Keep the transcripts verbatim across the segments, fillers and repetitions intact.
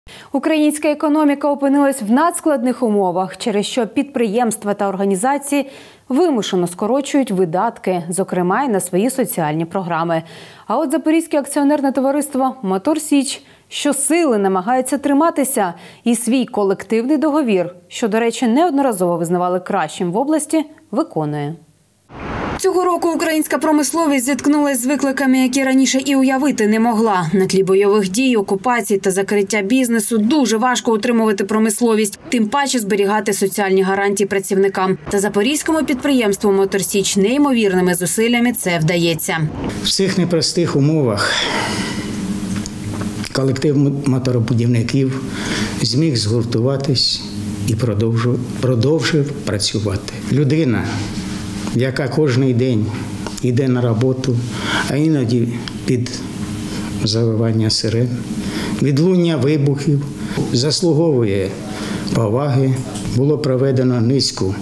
Українська економіка опинилась в надскладних умовах, через що підприємства та організації вимушено скорочують видатки, зокрема й на свої соціальні програми. А от Запорізьке акціонерне товариство «Мотор Січ» щосили намагається триматися і свій колективний договір, що, до речі, неодноразово визнавали кращим в області, виконує. Цього року українська промисловість зіткнулася з викликами, які раніше і уявити не могла. На тлі бойових дій, окупацій та закриття бізнесу дуже важко утримувати промисловість, тим паче зберігати соціальні гарантії працівникам. Та запорізькому підприємству «Мотор Січ» неймовірними зусиллями це вдається. В цих непростих умовах колектив моторобудівників зміг згуртуватись і продовжив, продовжив працювати. Людина, яка кожен день йде на роботу, а іноді під завивання сирен, відлуння вибухів, заслуговує поваги. Було проведено низку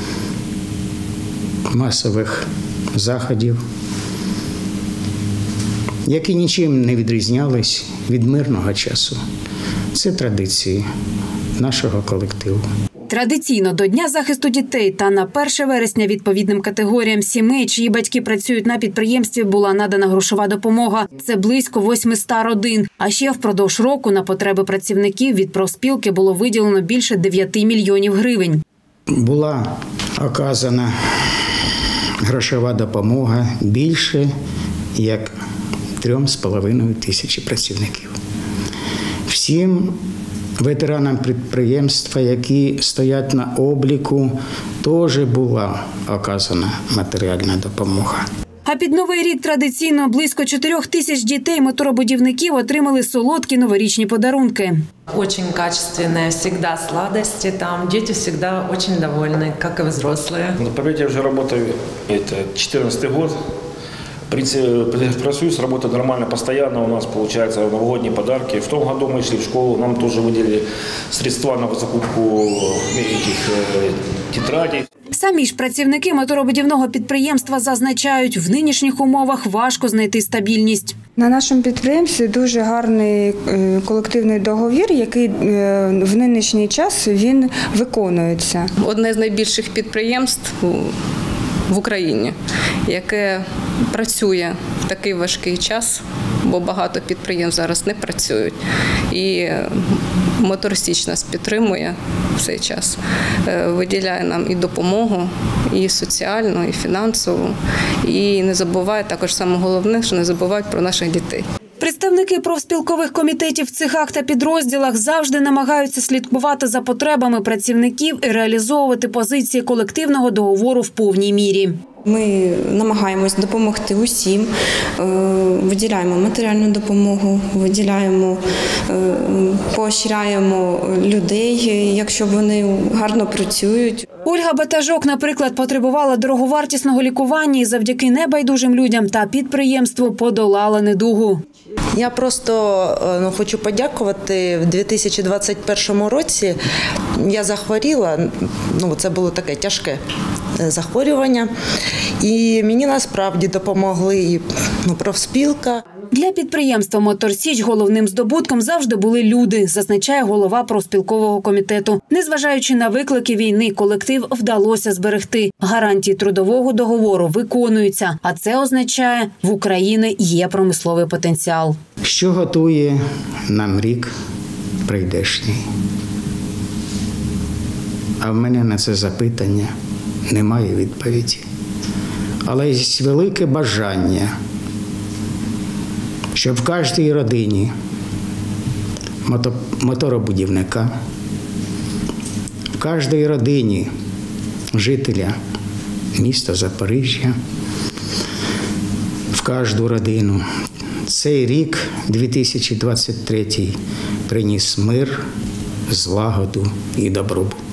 масових заходів, які нічим не відрізнялись від мирного часу. Це традиції нашого колективу. Традиційно до Дня захисту дітей та на перше вересня відповідним категоріям сімей, чиї батьки працюють на підприємстві, була надана грошова допомога. Це близько восьмисот родин. А ще впродовж року на потреби працівників від профспілки було виділено більше дев'яти мільйонів гривень. Була оказана грошова допомога більше як трьом з половиною тисячі працівників. Всім ветеранам підприємства, які стоять на обліку, теж була оказана матеріальна допомога. А під Новий рік традиційно близько чотирьох тисяч дітей-моторобудівників отримали солодкі новорічні подарунки. Очень качественные, всегда сладости там. Дети всегда очень довольны, как и взрослые. На предприятии я уже работаю, это четырнадцатый год. Профсоюз работает нормально, постоянно у нас получается новогодние подарки. В том году мы шли в школу, нам тоже выделили средства на закупку этих тетрадей. Самі ж працівники моторобудівного підприємства зазначають, в нинішніх умовах важко знайти стабільність. На нашому підприємстві дуже гарний колективний договір, який в нинішній час він виконується. Одне з найбільших підприємств в Україні, яке працює в такий важкий час, бо багато підприємств зараз не працюють. І «Мотор Січ» нас підтримує в цей час, виділяє нам і допомогу, і соціальну, і фінансову. І не забуває, також саме головне, що не забувають про наших дітей. Представники профспілкових комітетів в цехах та підрозділах завжди намагаються слідкувати за потребами працівників і реалізовувати позиції колективного договору в повній мірі. Ми намагаємось допомогти усім, виділяємо матеріальну допомогу, виділяємо, поощряємо людей, якщо вони гарно працюють. Ольга Батажок, наприклад, потребувала дороговартісного лікування і завдяки небайдужим людям та підприємству подолала недугу. Я просто ну, хочу подякувати. В дві тисячі двадцять першому році я захворіла, ну, це було таке тяжке захворювання, і мені насправді допомогли ну, профспілка. Для підприємства «Мотор Січ» головним здобутком завжди були люди, зазначає голова профспілкового комітету. Незважаючи на виклики війни, колектив вдалося зберегти. Гарантії трудового договору виконуються, а це означає, в Україні є промисловий потенціал. Що готує нам рік прийдешній? А в мене на це запитання немає відповіді. Але є велике бажання, щоб в кожній родині моторобудівника, в кожній родині жителя міста Запоріжжя, в кожну родину цей рік, дві тисячі двадцять третій, приніс мир, злагоду і добробут.